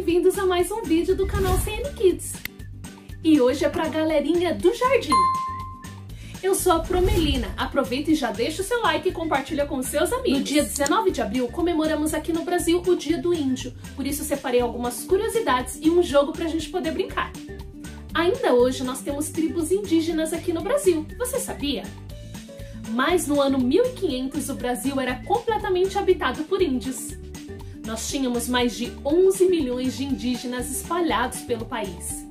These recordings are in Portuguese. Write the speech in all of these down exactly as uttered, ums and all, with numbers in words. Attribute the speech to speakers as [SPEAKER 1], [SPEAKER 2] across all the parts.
[SPEAKER 1] bem-vindos a mais um vídeo do canal C N Kids. E hoje é pra galerinha do jardim. Eu sou a Promelina, aproveita e já deixa o seu like e compartilha com seus amigos. No dia dezenove de abril comemoramos aqui no Brasil o Dia do Índio, por isso separei algumas curiosidades e um jogo pra gente poder brincar. Ainda hoje nós temos tribos indígenas aqui no Brasil, você sabia? Mas no ano mil e quinhentos o Brasil era completamente habitado por índios. Nós tínhamos mais de onze milhões de indígenas espalhados pelo país.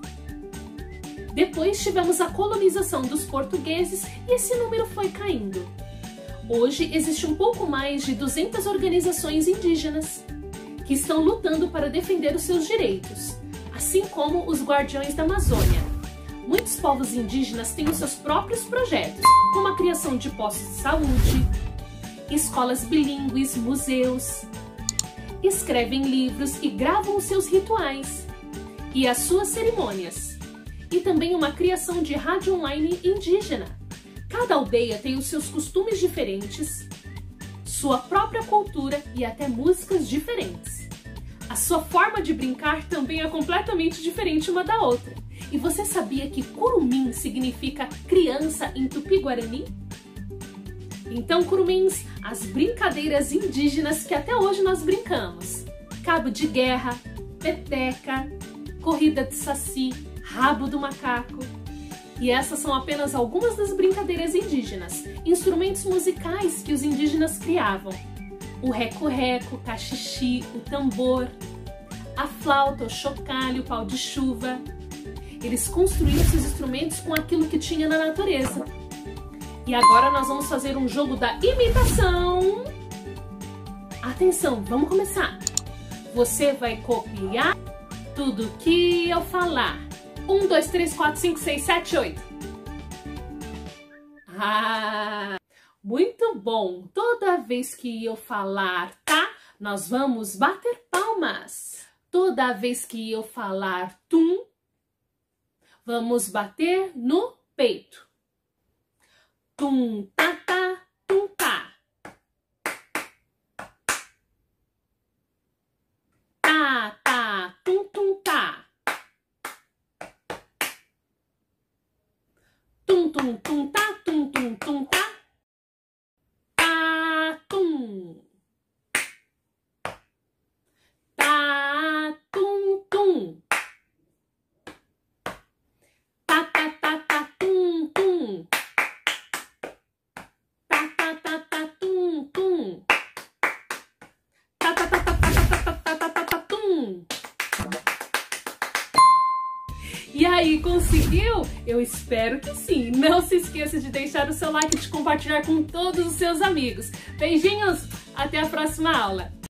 [SPEAKER 1] Depois tivemos a colonização dos portugueses e esse número foi caindo. Hoje existe um pouco mais de duzentas organizações indígenas que estão lutando para defender os seus direitos, assim como os Guardiões da Amazônia. Muitos povos indígenas têm os seus próprios projetos, como a criação de postos de saúde, escolas bilíngues, museus, escrevem livros e gravam os seus rituais e as suas cerimônias, e também uma criação de rádio online indígena. Cada aldeia tem os seus costumes diferentes, sua própria cultura e até músicas diferentes. A sua forma de brincar também é completamente diferente uma da outra. E você sabia que curumim significa criança em tupi-guarani? Então, curumins, as brincadeiras indígenas que até hoje nós brincamos: cabo de guerra, peteca, corrida de saci, rabo do macaco. E essas são apenas algumas das brincadeiras indígenas, instrumentos musicais que os indígenas criavam: o reco-reco, o cachixi, o tambor, a flauta, o chocalho, o pau de chuva. Eles construíam esses instrumentos com aquilo que tinha na natureza. E agora nós vamos fazer um jogo da imitação. Atenção, vamos começar. Você vai copiar tudo que eu falar. Um, dois, três, quatro, cinco, seis, sete, oito. Ah, muito bom. Toda vez que eu falar tá, nós vamos bater palmas. Toda vez que eu falar tum, vamos bater no peito. Tum, tá, tá, tum, tá. Tá, tá, tum, tum, tá. Tum, tum, tum, tá, tum, tum, tum, tá. Tá, tum. Tá, tum, tum. Tá, tá, tá, tá, tum, tum. Tá, tá, tá, tá, tum, tum. Tá, tá, tá, tá, tá, tá, tá, tá, tá, tá, tum. E aí, conseguiu? Eu espero que sim. Não se esqueça de deixar o seu like e de compartilhar com todos os seus amigos. Beijinhos, até a próxima aula.